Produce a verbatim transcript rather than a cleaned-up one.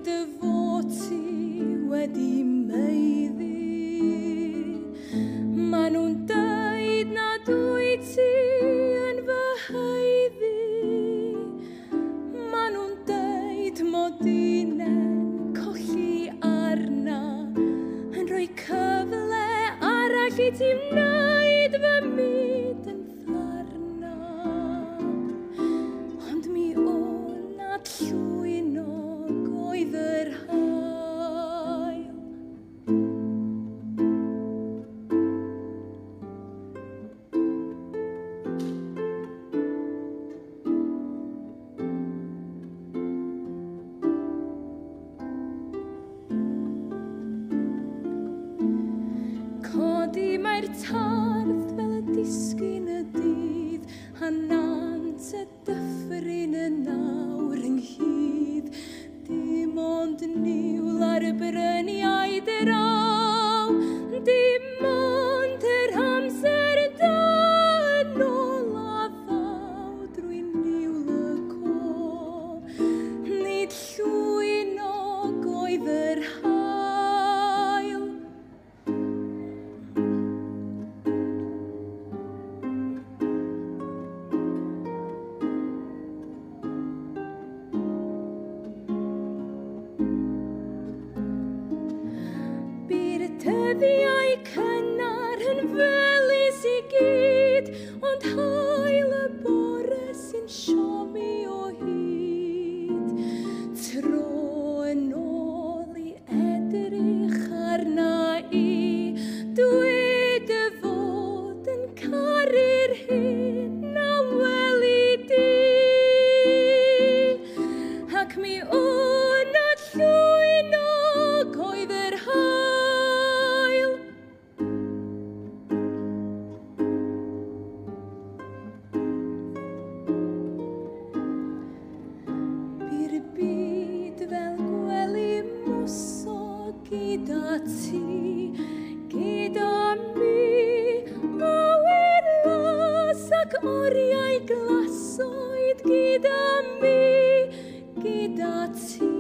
dy fod ti wedi meiddi. Maen nhw'n dweud nad wyt ti yn fy heiddi. Maen nhw'n dweud mod i'n colli arna yn rhoi cyfle arall i ti wneud fy myd yn ddarna. Ond mi o nad llwynog oedd yr hael. Codi mae'r tardd fel y disgyn y dydd, a nant y dyffryn y nawr ynghyd. Dim ond niwl ar y bryniaid yr aw, dim ond yr amser dan ôl a ddaw drwy niwl y cof. Nid llwynog oedd yr hael. Dyddiau cynnar yn felys i gyd, ond hael y bore sy'n siomi o hyd. Tro yn ôl i edrych arna i, dweud y fod yn caru'r hyn a weli di. Ac mi o nad llwynog oedd yr hael. By'r byd fel gwely mwsog gyda ti, gyda mi, mawyr las ac oriau glasoed gyda mi, gyda ti.